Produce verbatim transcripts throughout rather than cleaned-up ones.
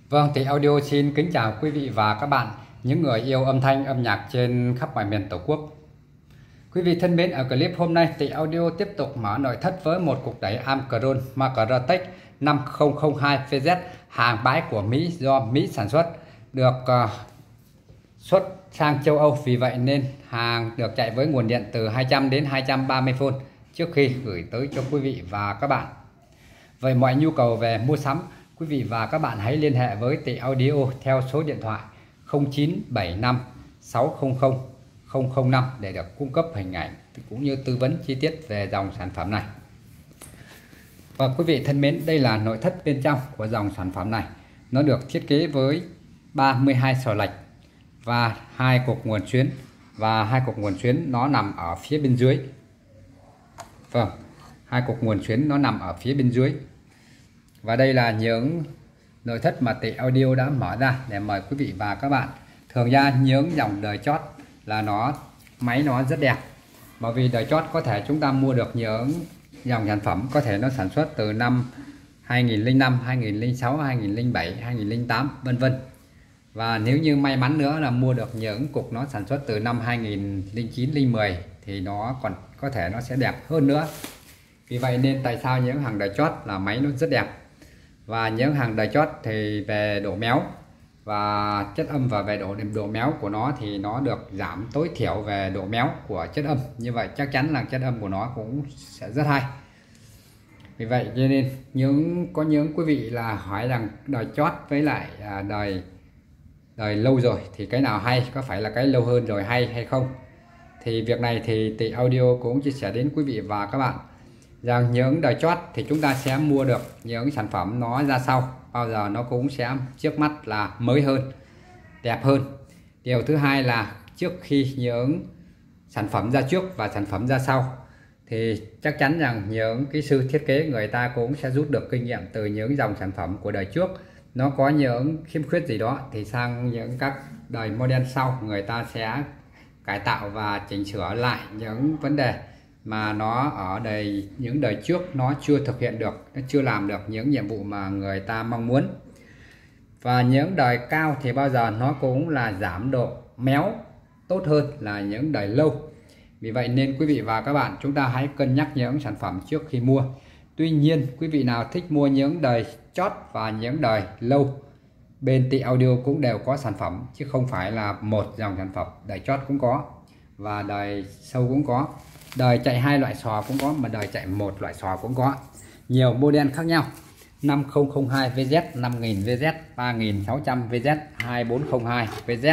Vâng, thì audio xin kính chào quý vị và các bạn, những người yêu âm thanh âm nhạc trên khắp mọi miền Tổ quốc. Quý vị thân mến, ở clip hôm nay thì audio tiếp tục mở nội thất với một cục đẩy Amcron Macrotech năm không không hai V Z, hàng bãi của Mỹ do Mỹ sản xuất, được uh, xuất sang châu Âu. Vì vậy nên hàng được chạy với nguồn điện từ hai trăm đến hai trăm ba mươi vôn trước khi gửi tới cho quý vị và các bạn. Vậy mọi nhu cầu về mua sắm, quý vị và các bạn hãy liên hệ với Tị Audio theo số điện thoại không chín bảy năm sáu không không không không năm để được cung cấp hình ảnh cũng như tư vấn chi tiết về dòng sản phẩm này. Và quý vị thân mến, đây là nội thất bên trong của dòng sản phẩm này. Nó được thiết kế với ba mươi hai xò lệch và hai cục nguồn xuyến, và hai cục nguồn xuyến nó nằm ở phía bên dưới. Vâng, hai cục nguồn xuyến nó nằm ở phía bên dưới. Và đây là những nội thất mà Tị Audio đã mở ra để mời quý vị và các bạn. Thường ra những dòng đời chót là nó máy nó rất đẹp, bởi vì đời chót có thể chúng ta mua được những dòng sản phẩm có thể nó sản xuất từ năm hai nghìn lẻ năm, hai nghìn lẻ sáu, hai nghìn lẻ bảy, hai nghìn lẻ tám vân vân. Và nếu như may mắn nữa là mua được những cục nó sản xuất từ năm hai nghìn lẻ chín, lẻ mười thì nó còn có thể nó sẽ đẹp hơn nữa. Vì vậy nên tại sao những hàng đời chót là máy nó rất đẹp. Và những hàng đời chót thì về độ méo và chất âm và về độ độ méo của nó thì nó được giảm tối thiểu về độ méo của chất âm. Như vậy chắc chắn là chất âm của nó cũng sẽ rất hay. Vì vậy cho nên những có những quý vị là hỏi rằng đời chót với lại à, đời đời lâu rồi thì cái nào hay, có phải là cái lâu hơn rồi hay hay không? Thì việc này thì Tị Audio cũng chia sẻ đến quý vị và các bạn rằng những đời chót thì chúng ta sẽ mua được những sản phẩm nó ra sau bao giờ nó cũng sẽ trước mắt là mới hơn, đẹp hơn. Điều thứ hai là trước khi những sản phẩm ra trước và sản phẩm ra sau thì chắc chắn rằng những cái sư thiết kế người ta cũng sẽ rút được kinh nghiệm từ những dòng sản phẩm của đời trước. Nó có những khiếm khuyết gì đó thì sang những các đời model sau người ta sẽ cải tạo và chỉnh sửa lại những vấn đề mà nó ở đời những đời trước nó chưa thực hiện được, nó chưa làm được những nhiệm vụ mà người ta mong muốn. Và những đời cao thì bao giờ nó cũng là giảm độ méo tốt hơn là những đời lâu. Vì vậy nên quý vị và các bạn chúng ta hãy cân nhắc những sản phẩm trước khi mua. Tuy nhiên quý vị nào thích mua những đời chót và những đời lâu, bên Tị Audio cũng đều có sản phẩm, chứ không phải là một dòng sản phẩm. Đời chót cũng có và đời sâu cũng có, đời chạy hai loại xò cũng có, mà đời chạy một loại xò cũng có, nhiều model khác nhau. Năm không không hai V Z, năm nghìn V Z, ba nghìn sáu trăm V Z, hai bốn không hai V Z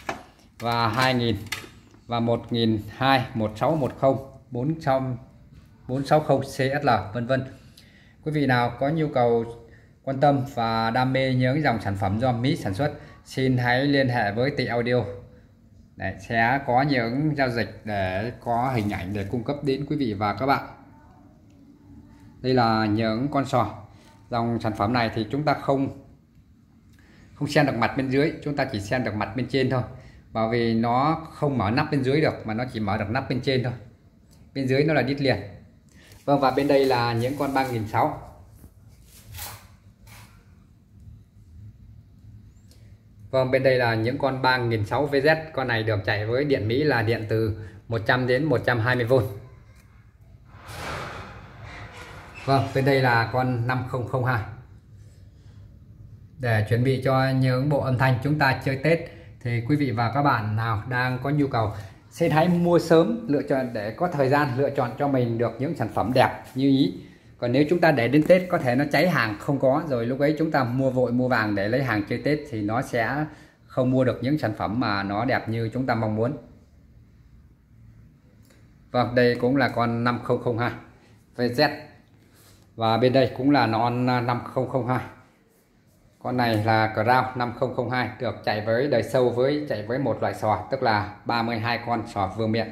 và hai nghìn và một nghìn hai trăm, một sáu một không, bốn trăm, bốn sáu không C S L vân vân. Quý vị nào có nhu cầu quan tâm và đam mê những dòng sản phẩm do Mỹ sản xuất, xin hãy liên hệ với Tị Audio để sẽ có những giao dịch để có hình ảnh để cung cấp đến quý vị và các bạn. Đây là những con sò. Dòng sản phẩm này thì chúng ta không không xen được mặt bên dưới, chúng ta chỉ xen được mặt bên trên thôi, bởi vì nó không mở nắp bên dưới được mà nó chỉ mở được nắp bên trên thôi, bên dưới nó là đít liền. Vâng, và bên đây là những con ba nghìn sáu trăm. Vâng, bên đây là những con ba nghìn sáu trăm V Z. Con này được chạy với điện Mỹ là điện từ một trăm đến một trăm hai mươi vôn. Vâng, bên đây là con năm không không hai. Để chuẩn bị cho những bộ âm thanh chúng ta chơi Tết thì quý vị và các bạn nào đang có nhu cầu xin hãy mua sớm, lựa chọn để có thời gian lựa chọn cho mình được những sản phẩm đẹp như ý. Còn nếu chúng ta để đến Tết có thể nó cháy hàng không có, rồi lúc ấy chúng ta mua vội mua vàng để lấy hàng chơi Tết thì nó sẽ không mua được những sản phẩm mà nó đẹp như chúng ta mong muốn. Vâng, đây cũng là con năm không không hai V Z. Và bên đây cũng là non năm không không hai. Con này là Crown năm không không hai, được chạy với đời sâu với chạy với một loại sò, tức là ba mươi hai con sò vương miện.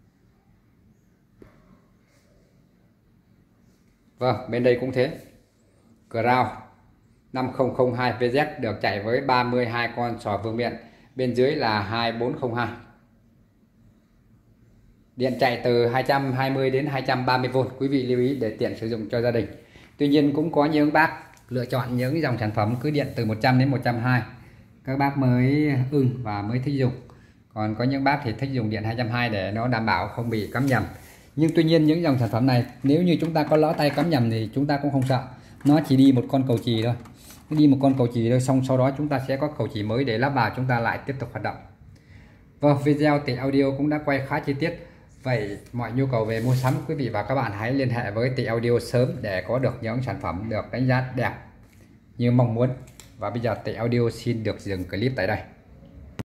Vâng, bên đây cũng thế. Crown năm không không hai V Z được chạy với ba mươi hai con sò vương miện, bên dưới là hai bốn không hai. Điện chạy từ hai trăm hai mươi đến hai trăm ba mươi vôn, quý vị lưu ý để tiện sử dụng cho gia đình. Tuy nhiên cũng có những bác lựa chọn những dòng sản phẩm cứ điện từ một trăm đến một trăm hai mươi các bác mới ưng và mới thích dùng. Còn có những bác thì thích dùng điện hai trăm hai mươi để nó đảm bảo không bị cắm nhầm. Nhưng tuy nhiên những dòng sản phẩm này nếu như chúng ta có lỡ tay cắm nhầm thì chúng ta cũng không sợ, nó chỉ đi một con cầu chì thôi, đi một con cầu chì thôi, xong sau đó chúng ta sẽ có cầu chì mới để lắp vào, chúng ta lại tiếp tục hoạt động. Vâng, video Tỷ Audio cũng đã quay khá chi tiết. Vậy mọi nhu cầu về mua sắm, quý vị và các bạn hãy liên hệ với Tỷ Audio sớm để có được những sản phẩm được đánh giá đẹp như mong muốn. Và bây giờ Tỷ Audio xin được dừng clip tại đây.